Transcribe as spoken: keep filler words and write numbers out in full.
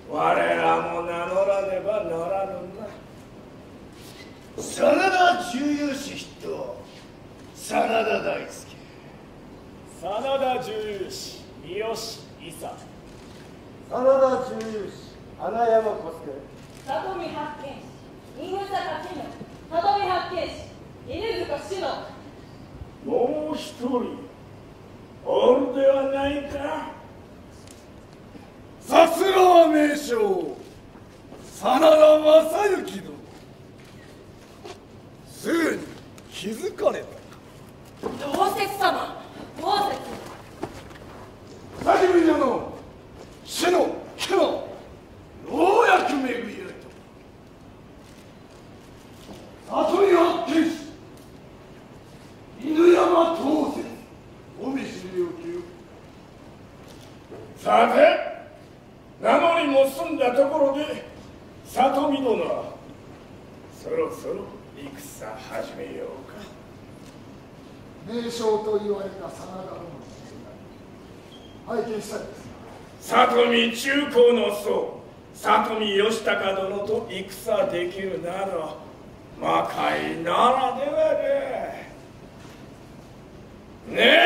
我らも名乗らねばならぬな。 真田重勇士筆頭、真田大輔。 真田重勇士、三好伊佐。 真田重勇士、穴山小助。 里見八犬士、犬坂千乃。里見八犬士、犬塚志乃。 もう一人おるではないか。 さすがは名将、真田正幸殿。すぐに気づかれたか。 同説様、同説。 久しぶりじゃの死の木のようやく巡り合えた。里見八犬士、犬山当選、お見知りおきよ。 さて、名乗りも済んだところで里見殿、そろそろ戦始めようか。 名将と言われた真田殿の拝見したいです。 里見中高の僧、里見義高殿と戦できるなど魔界ならではで。ね